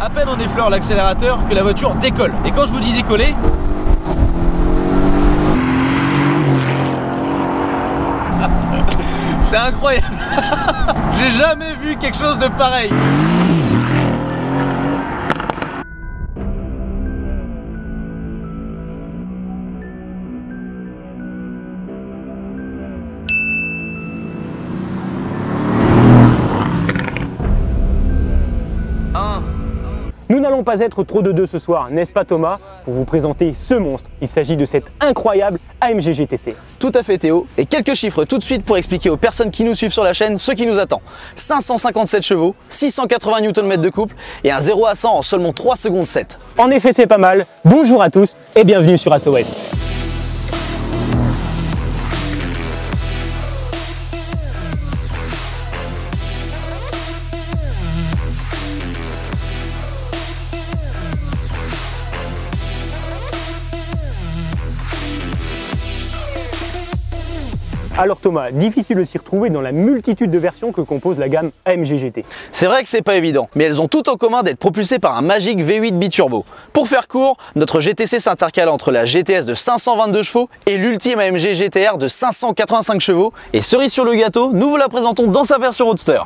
À peine on effleure l'accélérateur que la voiture décolle. Et quand je vous dis décoller, c'est incroyable. J'ai jamais vu quelque chose de pareil. Nous n'allons pas être trop de deux ce soir, n'est-ce pas Thomas, pour vous présenter ce monstre. Il s'agit de cette incroyable AMG GTC. Tout à fait Théo, et quelques chiffres tout de suite pour expliquer aux personnes qui nous suivent sur la chaîne ce qui nous attend. 557 chevaux, 680 Nm de couple et un 0 à 100 en seulement 3 secondes 7. En effet c'est pas mal, bonjour à tous et bienvenue sur SOS. Alors Thomas, difficile de s'y retrouver dans la multitude de versions que compose la gamme AMG GT. C'est vrai que c'est pas évident, mais elles ont tout en commun d'être propulsées par un magique V8 biturbo. Pour faire court, notre GTC s'intercale entre la GTS de 522 chevaux et l'ultime AMG GTR de 585 chevaux. Et cerise sur le gâteau, nous vous la présentons dans sa version Roadster.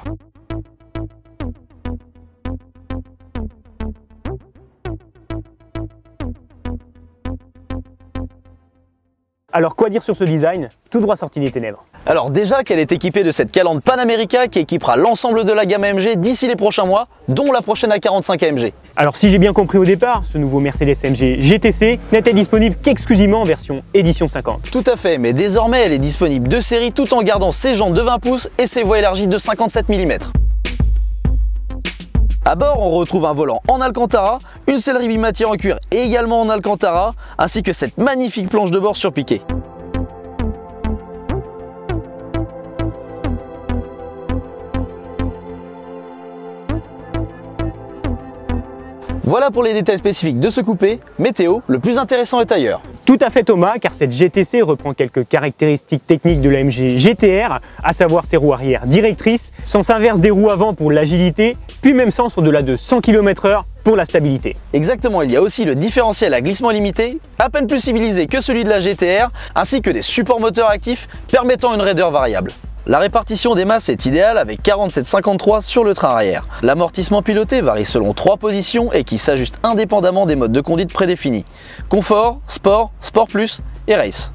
Alors quoi dire sur ce design, tout droit sorti des ténèbres? Alors déjà qu'elle est équipée de cette calandre Panamérica qui équipera l'ensemble de la gamme AMG d'ici les prochains mois, dont la prochaine A45 AMG. Alors si j'ai bien compris au départ, ce nouveau Mercedes AMG GTC n'était disponible qu'exclusivement en version édition 50. Tout à fait, mais désormais elle est disponible de série tout en gardant ses jantes de 20 pouces et ses voies élargies de 57 mm. A bord, on retrouve un volant en Alcantara, une sellerie bimatière en cuir également en Alcantara, ainsi que cette magnifique planche de bord surpiquée. Voilà pour les détails spécifiques de ce coupé, mais Théo, le plus intéressant est ailleurs. Tout à fait Thomas, car cette GTC reprend quelques caractéristiques techniques de l'AMG GTR, à savoir ses roues arrière directrices, sens inverse des roues avant pour l'agilité, puis même sens au-delà de 100 km/h pour la stabilité. Exactement, il y a aussi le différentiel à glissement limité, à peine plus civilisé que celui de la GTR, ainsi que des supports moteurs actifs permettant une raideur variable. La répartition des masses est idéale avec 47-53 sur le train arrière. L'amortissement piloté varie selon 3 positions et qui s'ajuste indépendamment des modes de conduite prédéfinis. Confort, Sport, Sport Plus et Race.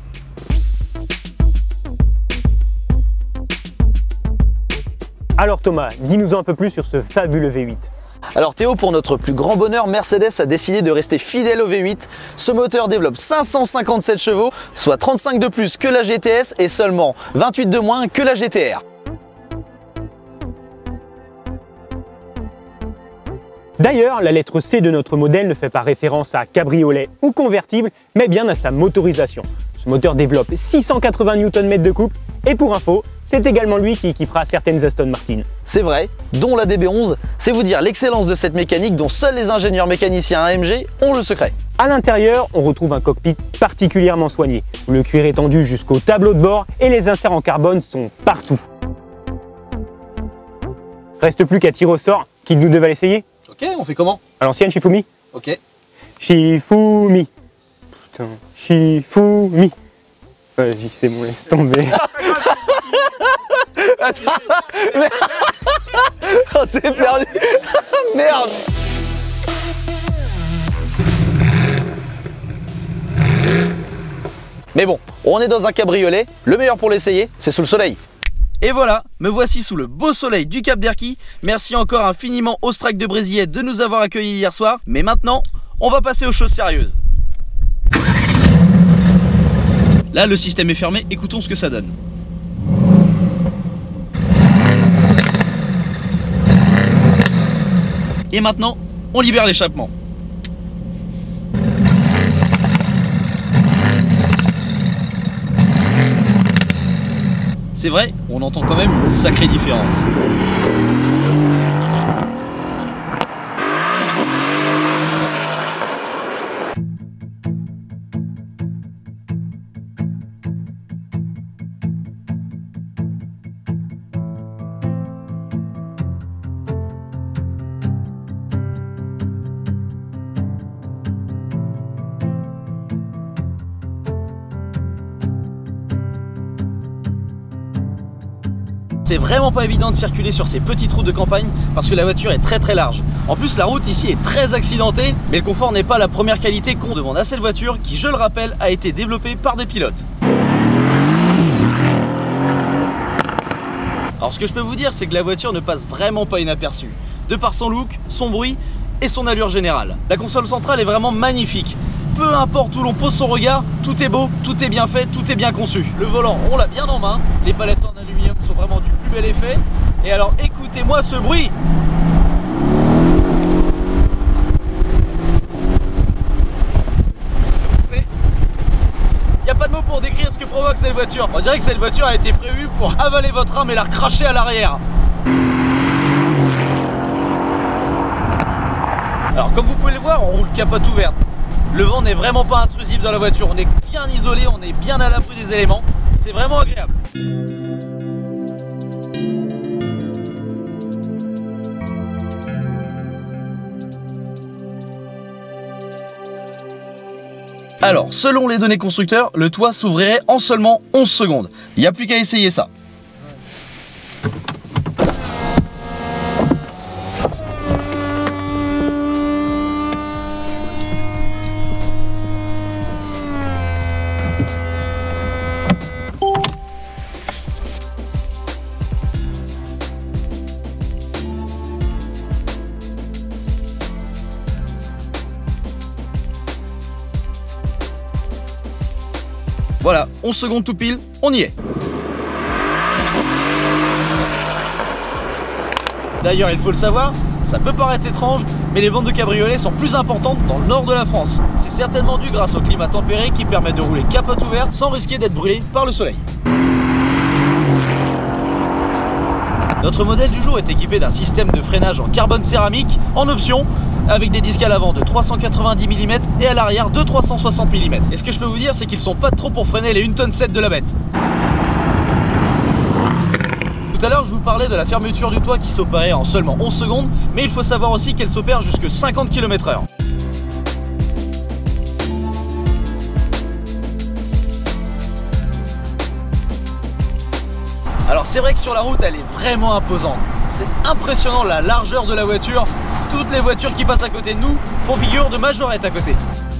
Alors Thomas, dis-nous un peu plus sur ce fabuleux V8. Alors Théo, pour notre plus grand bonheur, Mercedes a décidé de rester fidèle au V8. Ce moteur développe 557 chevaux, soit 35 de plus que la GTS et seulement 28 de moins que la GTR. D'ailleurs, la lettre C de notre modèle ne fait pas référence à cabriolet ou convertible, mais bien à sa motorisation. Ce moteur développe 680 Nm de couple et pour info, c'est également lui qui équipera certaines Aston Martin. C'est vrai, dont la DB11, c'est vous dire l'excellence de cette mécanique dont seuls les ingénieurs mécaniciens AMG ont le secret. À l'intérieur, on retrouve un cockpit particulièrement soigné, où le cuir est tendu jusqu'au tableau de bord et les inserts en carbone sont partout. Reste plus qu'à tirer au sort, qui nous devait l'essayer. Ok, on fait comment? À l'ancienne, Shifumi. Ok. Shifumi. Putain, Shifumi. Vas-y, c'est bon, laisse tomber. Attends, mais... oh, c'est perdu. Merde. Mais bon, on est dans un cabriolet, le meilleur pour l'essayer, c'est sous le soleil. Et voilà, me voici sous le beau soleil du Cap d'Erquy. Merci encore infiniment au Strike de Brésillet de nous avoir accueillis hier soir. Mais maintenant, on va passer aux choses sérieuses. Là, le système est fermé, écoutons ce que ça donne. Et maintenant, on libère l'échappement. C'est vrai, on entend quand même une sacrée différence. C'est vraiment pas évident de circuler sur ces petites routes de campagne parce que la voiture est très large. En plus la route ici est très accidentée, mais le confort n'est pas la première qualité qu'on demande à cette voiture qui, je le rappelle, a été développée par des pilotes. Alors ce que je peux vous dire, c'est que la voiture ne passe vraiment pas inaperçue, de par son look, son bruit et son allure générale. La console centrale est vraiment magnifique. Peu importe où l'on pose son regard, tout est beau, tout est bien fait, tout est bien conçu. Le volant, on l'a bien en main, les palettes en aluminium sont vraiment du plus bel effet. Et alors écoutez-moi ce bruit! Il n'y a pas de mots pour décrire ce que provoque cette voiture. On dirait que cette voiture a été prévue pour avaler votre âme et la recracher à l'arrière. Alors comme vous pouvez le voir, on roule capote ouverte. Le vent n'est vraiment pas intrusif dans la voiture, on est bien isolé, on est bien à l'abri des éléments, c'est vraiment agréable. Alors, selon les données constructeurs, le toit s'ouvrirait en seulement 11 secondes. Il n'y a plus qu'à essayer ça. Voilà, 11 secondes tout pile, on y est. D'ailleurs, il faut le savoir, ça peut paraître étrange, mais les ventes de cabriolets sont plus importantes dans le nord de la France. C'est certainement dû grâce au climat tempéré qui permet de rouler capote ouverte sans risquer d'être brûlé par le soleil. Notre modèle du jour est équipé d'un système de freinage en carbone céramique en option, avec des disques à l'avant de 390 mm et à l'arrière de 360 mm. Et ce que je peux vous dire, c'est qu'ils sont pas trop pour freiner les 1,7 tonne de la bête. Tout à l'heure, je vous parlais de la fermeture du toit qui s'opérait en seulement 11 secondes, mais il faut savoir aussi qu'elle s'opère jusqu'à 50 km/h. Alors c'est vrai que sur la route, elle est vraiment imposante. C'est impressionnant la largeur de la voiture. Toutes les voitures qui passent à côté de nous font figure de majorette à côté.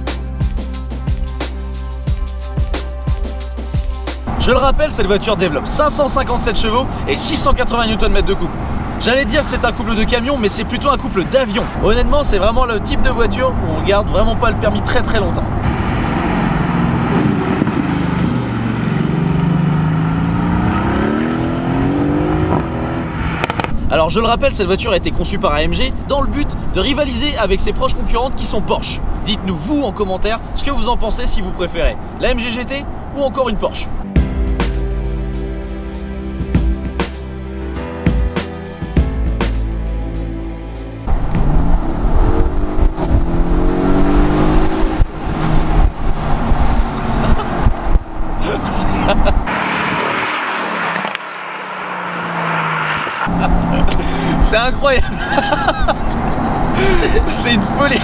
Je le rappelle, cette voiture développe 557 chevaux et 680 Nm de couple. J'allais dire c'est un couple de camions, mais c'est plutôt un couple d'avions. Honnêtement, c'est vraiment le type de voiture où on garde vraiment pas le permis très longtemps. Alors je le rappelle, cette voiture a été conçue par AMG dans le but de rivaliser avec ses proches concurrentes qui sont Porsche. Dites-nous vous en commentaire ce que vous en pensez, si vous préférez la AMG GT ou encore une Porsche. C'est incroyable. C'est une folie.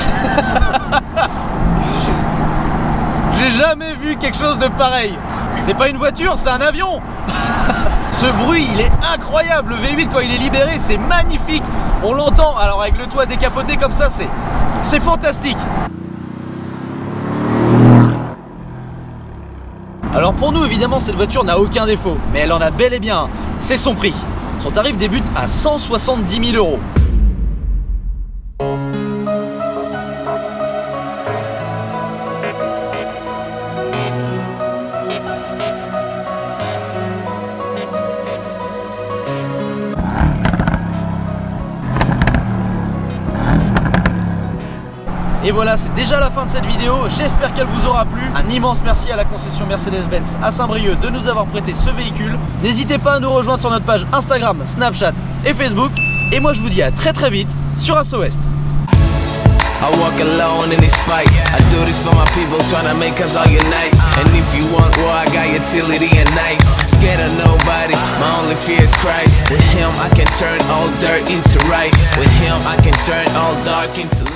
J'ai jamais vu quelque chose de pareil. C'est pas une voiture, c'est un avion. Ce bruit, il est incroyable. Le V8, quand il est libéré, c'est magnifique. On l'entend. Alors avec le toit décapoté comme ça, c'est fantastique. Alors pour nous, évidemment, cette voiture n'a aucun défaut, mais elle en a bel et bien un. C'est son prix. Son tarif débute à 170 000 €. Et voilà, c'est déjà la fin de cette vidéo, j'espère qu'elle vous aura plu. Un immense merci à la concession Mercedes-Benz à Saint-Brieuc de nous avoir prêté ce véhicule. N'hésitez pas à nous rejoindre sur notre page Instagram, Snapchat et Facebook. Et moi je vous dis à très vite sur Asso West. I walk alone in this fight. I do this for my people, tryna make us all unite. And if you want war, I got utility and nights. Scared of nobody, my only fear is Christ. With him I can turn all dirt into rice. With him I can turn all dark into